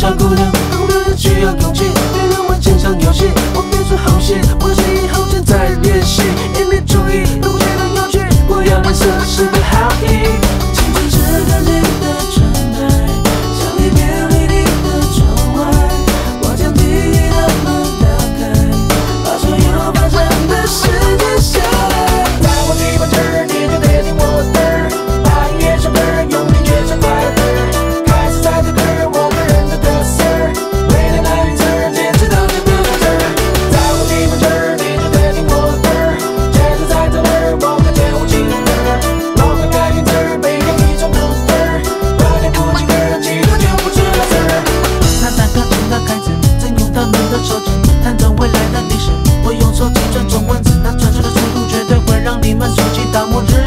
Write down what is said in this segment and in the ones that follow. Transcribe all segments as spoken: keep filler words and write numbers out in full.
小姑娘，懂得需要勇气，别让我经常游戏，我别出好戏，或许以后正在练习。引你注意，路线的有趣，不要脸色是个好意。青春是个你的纯白，像一片美丽的窗外，我将地狱的门打开，把所有发生的事记下来。在我地方这儿，你就得听我的儿，把音乐上歌，用力越唱快乐儿，开始在这歌儿，我个人的特色儿，为了那一字儿，坚持到这个字儿。在我地方这儿，你就得听我的儿，节奏在这儿，我看见无情的儿，我看开云字儿，每个一种不对儿，快点不及个人，其他就不知道字儿。那弹钢琴的开始，正用到你的手指，弹着未来的历史，我用手机转中文字，那转速的速度绝对会让你们竖起大拇指。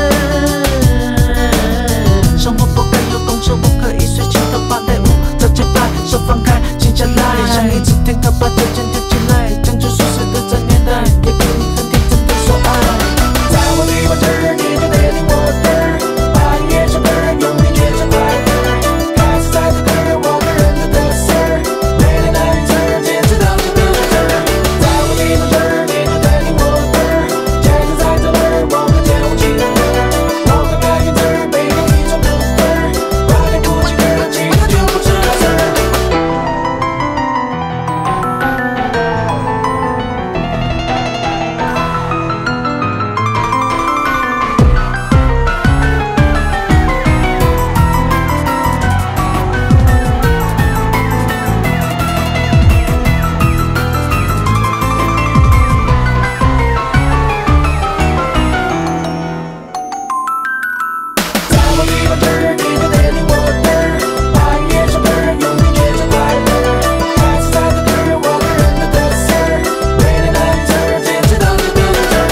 生活不该有公式，我可以随性的芭蕾舞，这节拍手放开，静下来，像一只天鹅把脚尖跳起来，讲究舒适的这年代，也可以很天真的说爱。在我地方这儿，你就得听我的儿，把音乐上歌，用力越唱快乐儿，开始在这歌儿，我个人的特色儿，为了那一字儿，坚持到这个字儿。在我地方这儿，你就得听我的儿，节奏在这儿，我看见无情的儿，我看开云字儿，每个一种不对儿，快点不及个人，其他就不知道字儿。在我地方这儿，你就得听我的儿，把音乐上歌，用力越唱快乐儿，开始在这歌儿，我个人的特色儿，为了那一字儿，坚持到这个字儿。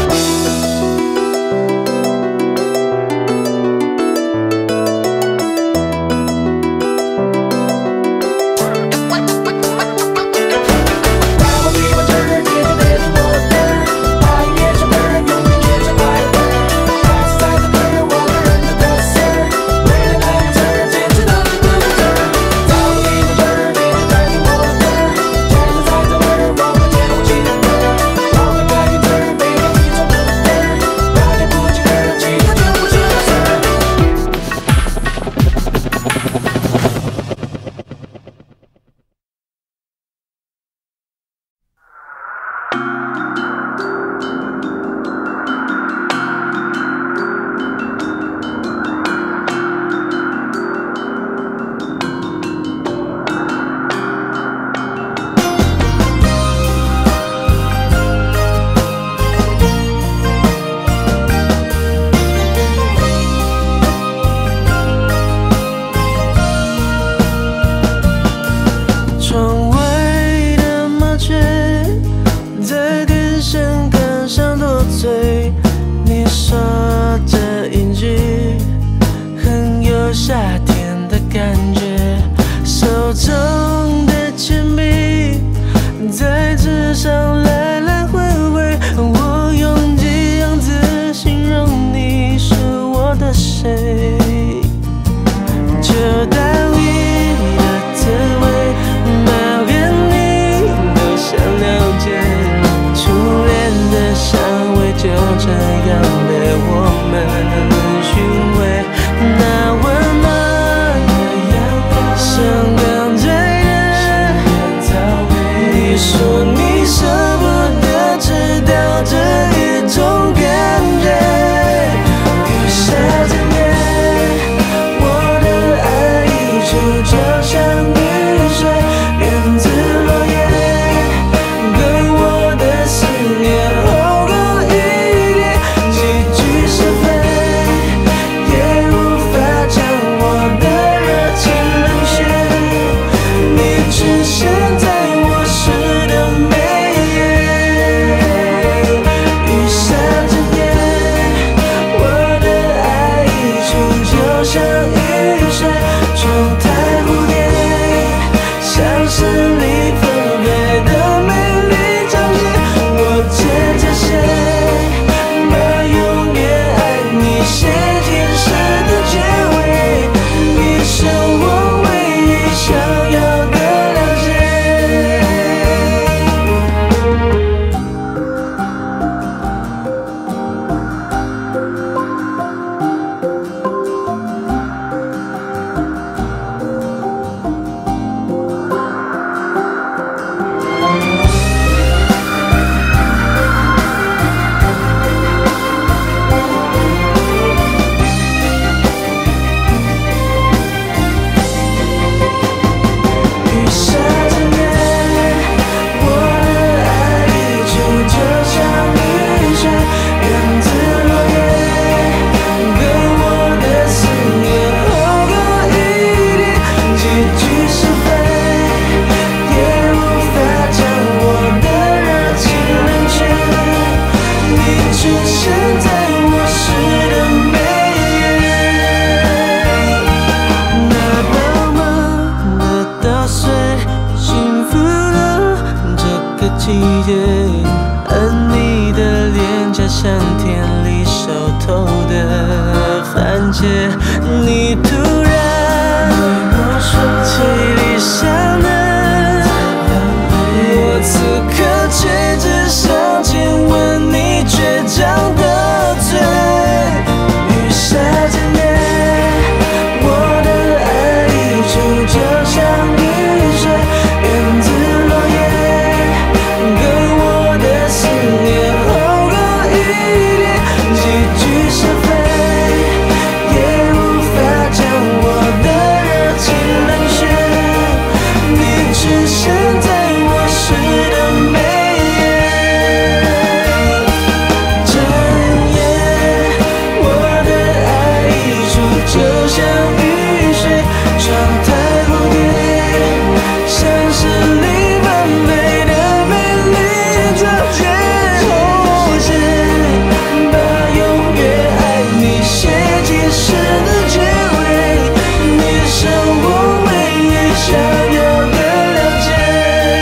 在我地方这儿，你就得听我的儿，把音乐上歌，用力越唱快乐儿，开始在这歌儿，我个人的特色儿，为了那一字儿，坚持到这个字儿。在我地方这儿，你就得听我的儿，节奏在这儿，我看见无情的儿，我看开云字儿，每个一种不对儿，快点不及个人，其他就不知道字儿。窗外的麻雀在电线杆上多嘴，你说这一句很有夏天的感觉，手中的铅笔在纸上来来回回，我用几样字形容你是我的谁，就当你的滋味，毛连你都想了解，初恋的香味就这样被我们寻味，那温暖的阳光像刚醉人，你说你舍不得知道这一种感觉，雨下整夜，我的爱溢出就像雨水，源自落叶，跟我的思念厚过一叠，几句是非，也无法将我的热情冷却，你出现在我诗的每破碎，幸福的这个季节，而你的脸颊像田里熟透的番茄，你突然气力像能，我此刻却只想亲吻你倔强的嘴，雨下渐灭。就像雨水，源自落叶，跟我的思念后隔一点，几句是非，也无法将我的热情冷却。你出现在我诗的眉眼，整夜，我的爱溢出，就像雨水穿透。像是你完美的美丽照片，后世把永远爱你写进诗的结尾，你是我唯一想要的了解。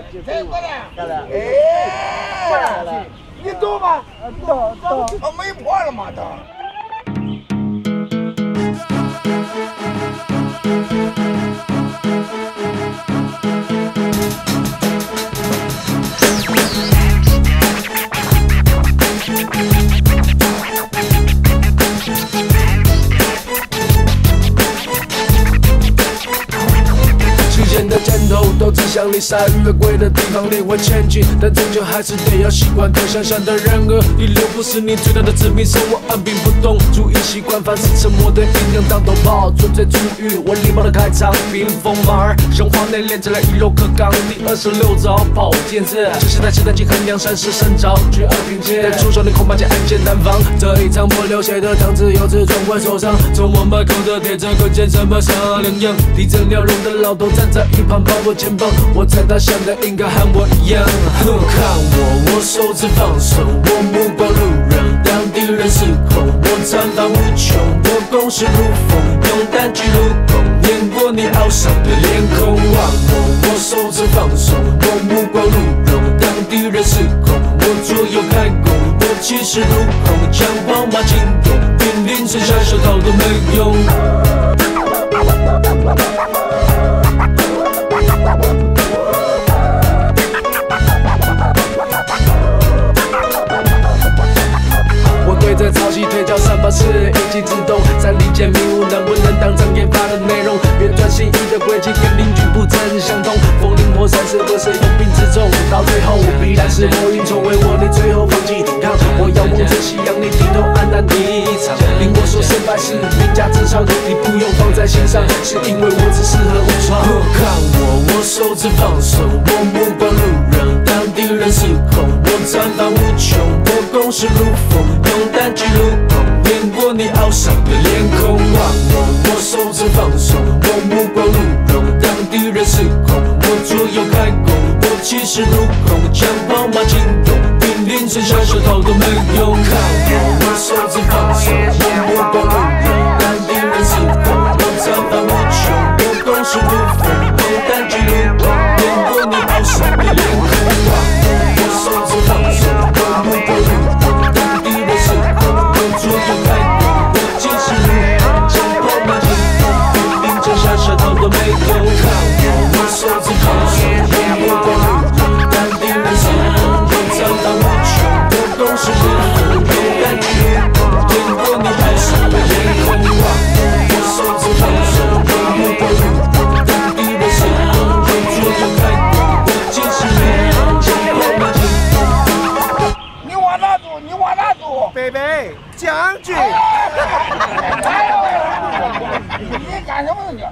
再过来，哎，过来，你懂吗？懂懂。我没破了吗？都。 的箭头都指向离鲨鱼越贵的地方，你会前进，但终究还是得要习惯同想象的人和第六不是你最大的致命伤。我按兵不动，注意习惯，凡是沉默的音量当头炮，纯粹出于我礼貌的开场。冰封马儿，胸怀内敛，再来一箩克刚。第二十六招跑剑子，就是在现在进衡量山势神招，举二品剑，出手你恐怕将暗箭难防。这一场不流血的汤汁，有次总会受伤。从我门口的铁证可见什么是两样。提着鸟笼的老头站在一旁抱我肩膀，我猜他想的应该和我一样。看我，我手指放手，我目光路人，当敌人失控，我绽放无穷，我攻势如风，用单击入空，碾过你懊丧的脸孔。望我，我手指放手，我目光路人，当敌人失控，我左右开弓，我气势如虹，将宝马惊动，兵临城下手套都没用。我对着潮汐腿脚三把式一击自动，三力剑迷雾能不能当场研发的内容？原转心意的轨迹跟邻居不曾相同，风林火山是不是用兵之众？到最后必然是末影重围我，你最后放弃抵抗。我要望着夕阳，你低头黯然离场。令我说胜败是名家之长，你不用放在心上，是因为我只适合无双。看我，我手指放手，我目光路人，当敌人失控，我绽放无穷，我攻势如风，用单击入空，碾过你懊丧的脸孔。望我，我手指放手，我目光路人，当敌人失控，我左右开弓，我气势如虹，将宝马惊动，兵临城下手套都没用。看我，我手指放手，我目光路人，当敌人失控，我绽放无穷，我攻势如风，用单击入空，碾过你懊丧的脸孔。望我，我手指放手，我目光路人，当敌人失控，我左右开弓，我气势如虹，将宝马惊动，兵临城下手套都没用。看我，我手指放手，我目光路人，当敌人失控，我绽放无穷，我攻势如风，用单击入空，碾过你懊丧的脸孔。望我，我手指放手，我目光路人，当敌人失控，我左右开弓，我气势如虹，将宝马惊动。 你往哪走？你往哪走？ 贝贝，将军。 哎呦，你干什么呢你？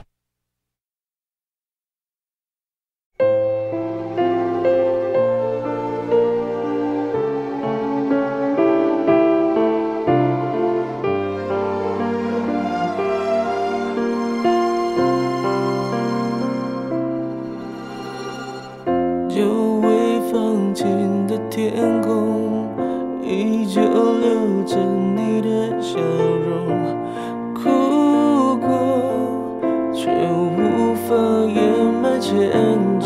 久未放晴的天空，依旧留着你的笑容。哭过，却无法掩埋歉疚。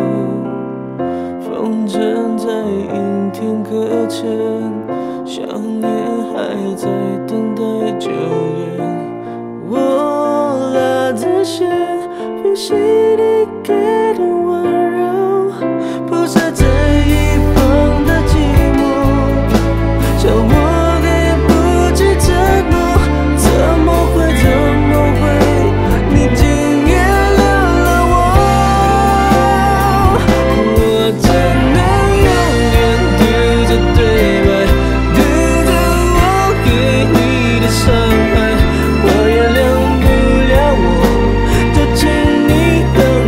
风筝在阴天搁浅，想念还在等待救援。我拉着线，呼吸你给的温柔，铺设在一旁的寂寞，叫我给不起承诺，怎么会怎么会，你竟原谅了我，我只能永远对着对白，对着我给你的伤害，我原谅不了我，就请你等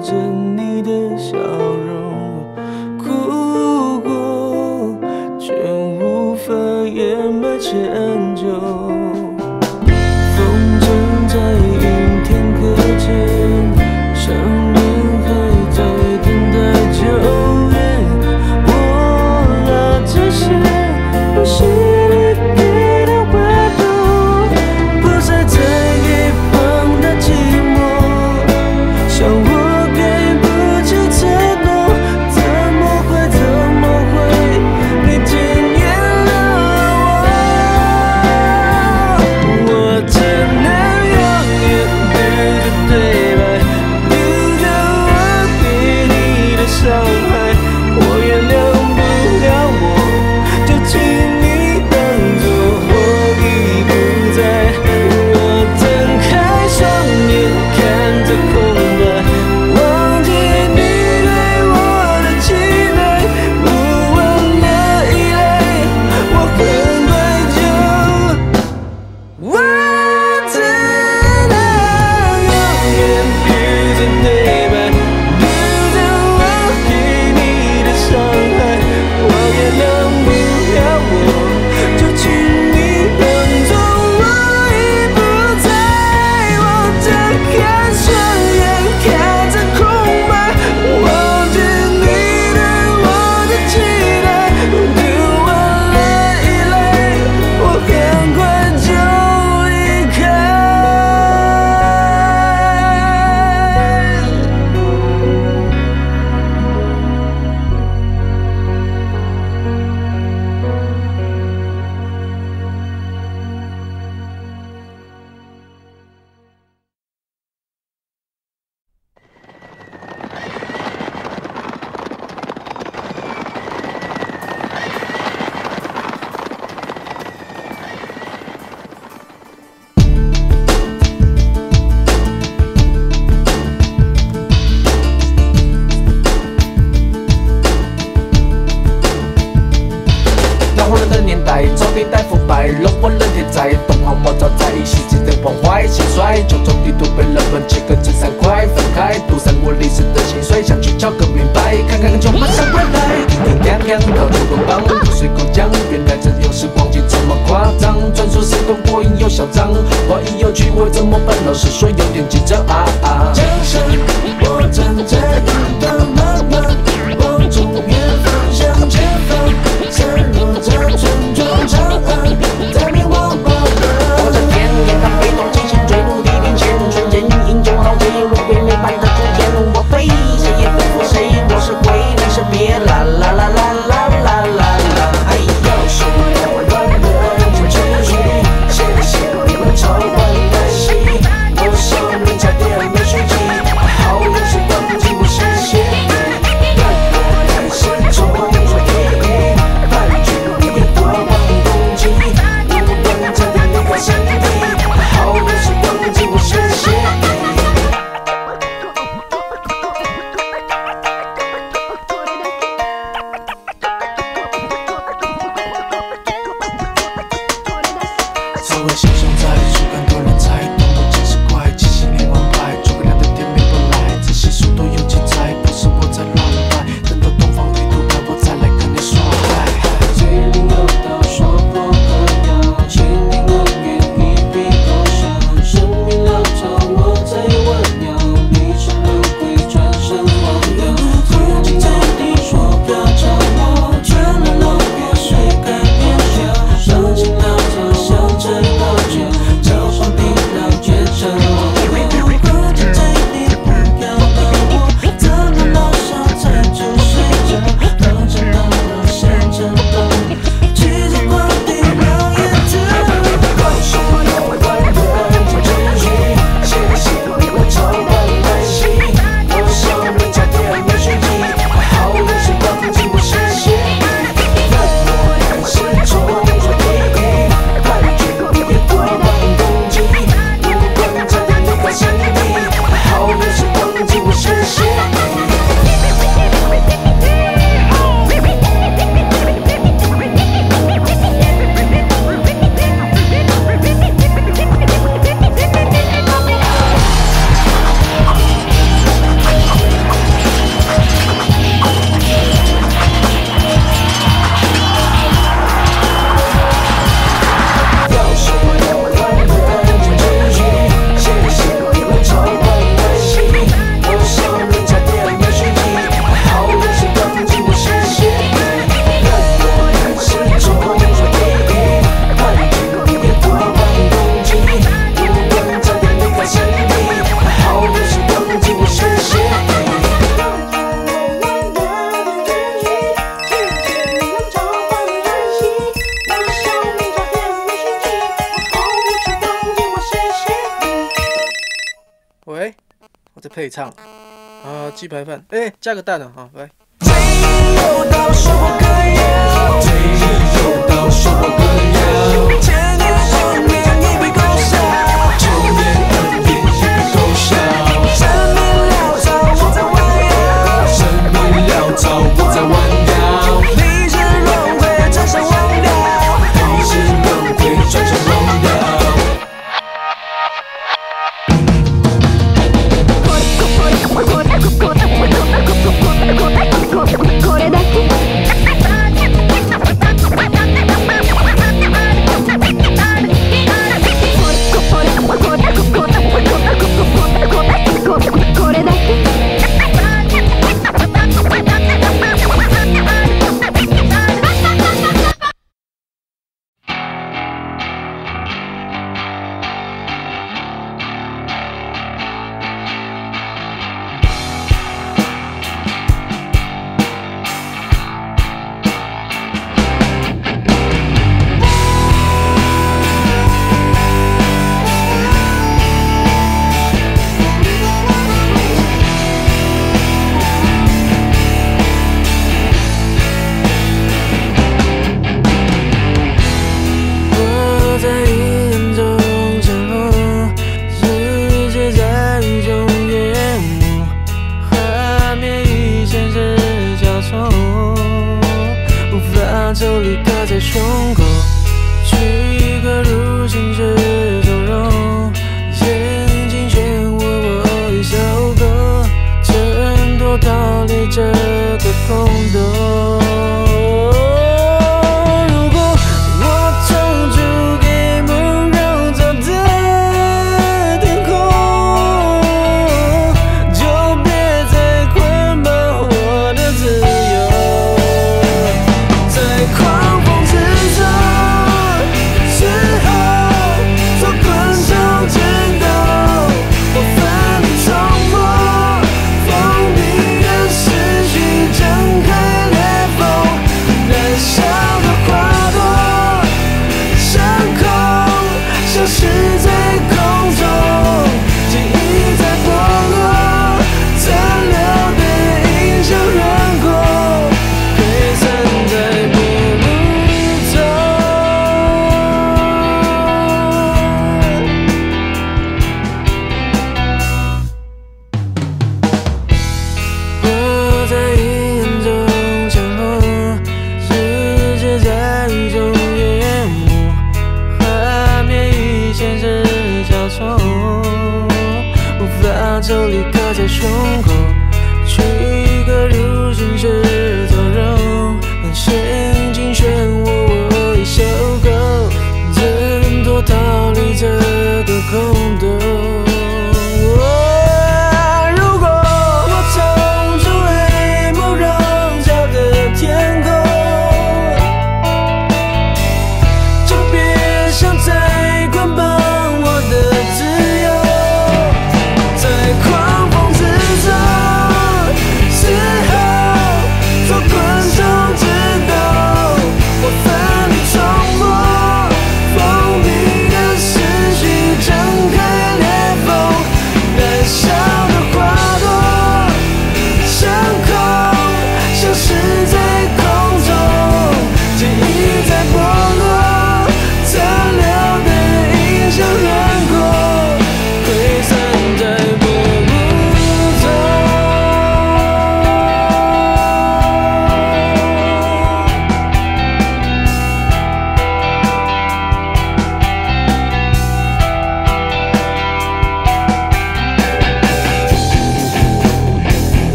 着你的笑容，哭过却无法掩埋歉疚。风筝在阴天搁浅，想念还在等待救援。我拉着线，用心里给的温度，不再在一旁的寂寞。像我给不起承诺，怎么会怎么会你惊艳了我？我只能永远对着对白，留着我给你的伤害。我原谅不了我，就请你当作我已不在。我睁开双眼看着空白，忘记你对我的期待，不问的依赖，我很快就，我只能永远与着对白，留着我给你的伤害。我原谅不了我，就请你当作我已不在。我睁开双眼看着空白，忘记你对我的期待，读完了依赖，我很快就离开。 那混乱的年代，早地带腐败，冷火冷铁在，东航莫早在，袭击在崩坏兴衰，九州地图被人们切割成三块，分开赌散我历史的心碎，想去敲个明白，看看就马上回来，叮叮当当到处滚棒，不随口讲，原来这有时光景这么夸张，传说是通过瘾又嚣张，话一有趣我怎么办？老实说有点紧张啊啊！ 江山，我站在云的漫漫，望着远方向前方，散落在村庄长安，在面我报我的。 在天眼看被动进行坠入地平线，瞬间英雄豪杰，如鬼魅般的出现。我飞，谁也不服谁，我是鬼，你是别啦啦啦啦啦啦啦啦！哎呦，是我乱的爱情秩序，谢谢你们超玩的戏，我手里差点没蓄气，好有时光机我实现。 可以唱啊，鸡排饭，哎、欸，加个蛋啊，好，来。 最后到生活歌谣，最后到生活歌谣，千年后面一杯勾销，千年后面一杯勾销，生命潦草我在弯腰，生命潦草我在弯腰，历史轮回转身忘掉，历史轮回转身忘掉。これだけ狂风之中，之后。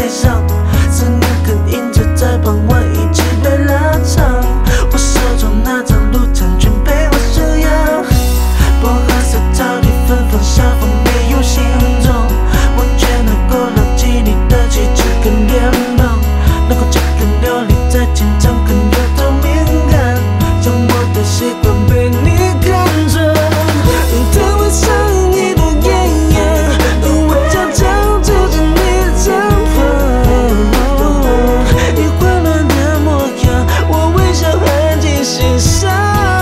上，思念跟影子在傍晚一直被拉长。我手中那张路程全被我收养，薄荷色草地芬芳，小风没有心中，我却能够牢记你的气质跟脸庞，能够这个流利在紧张更有透明感，将我的习惯被你看穿。当晚上你的艳阳，我悄悄住着你身旁，你混乱的模样，我微笑含进心上。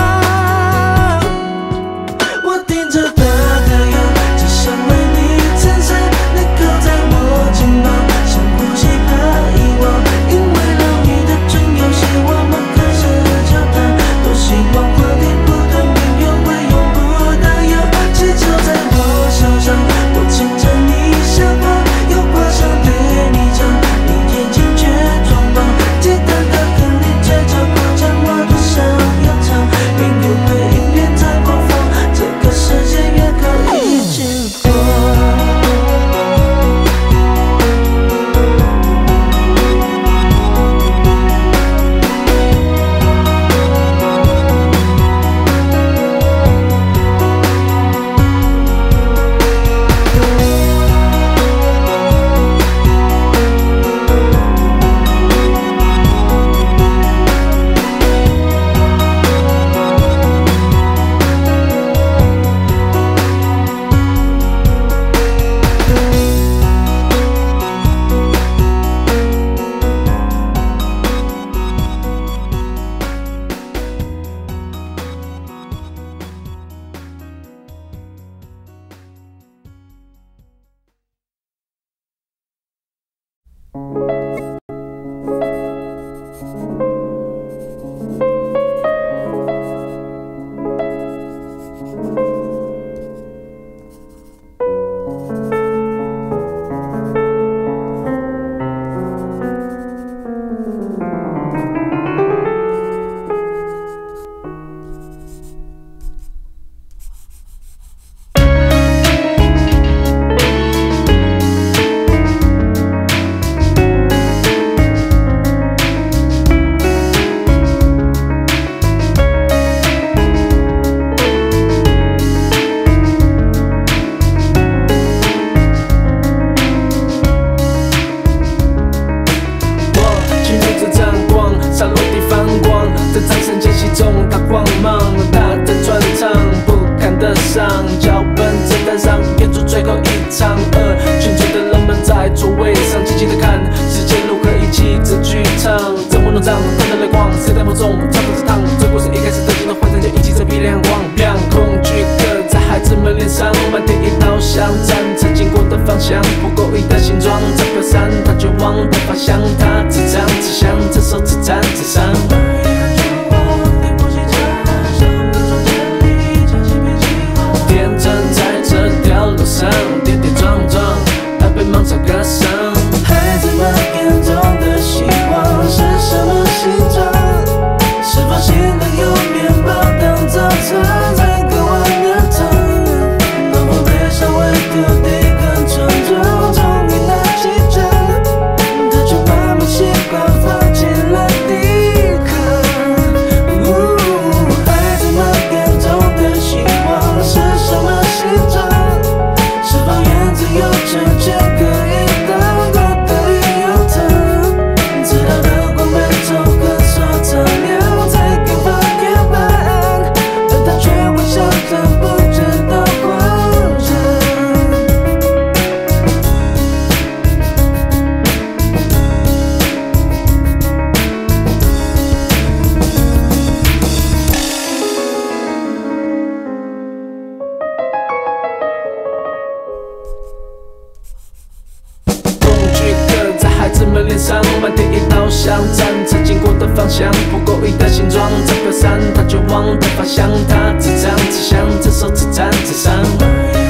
我盯着大太阳，只想为你衬衫，你靠在我肩膀，深呼吸怕遗忘，因为老你的重游戏，我们开始交谈，多希望话题不断并又会永不打烊，气球在我手上，我牵着你身旁，有话想对你讲，你眼睛却装忙，简单的跟你追着我讲，我多想要唱，并有对音乐在播放，这个世界也可以经过。脚本正带上，演出最后一场。呃，群聚的人们在座位上静静的看世界如何一起这剧场。这么弄脏，灯的泪光，谁在梦中唱不是糖？这故事一开始等进了幻想，就一起这比亮光。让恐惧刻在孩子们脸上，满天一道香战，曾经过的方向，不够意的形状。这飘散，它绝望的方向，它自张自响，这首自赞自伤。路上跌跌撞撞，他被芒草割伤。孩子们眼中的希望是什么形状？是否心里有面包当早餐，在渴望的糖？能否背上为土地更沉重？从你那起床，他却慢慢习惯放弃了抵抗。孩子们眼中的希望是什么形状？是否原子有成全可以当过的理由糖？直到灯光被仇恨所照亮，才敢发现答案，但他却微笑着不知道慌张。孩子们脸上满天一道香战，曾经过的方向，不够意的形状。这飘散，它绝望的方向，它自张自响，这首自赞自伤。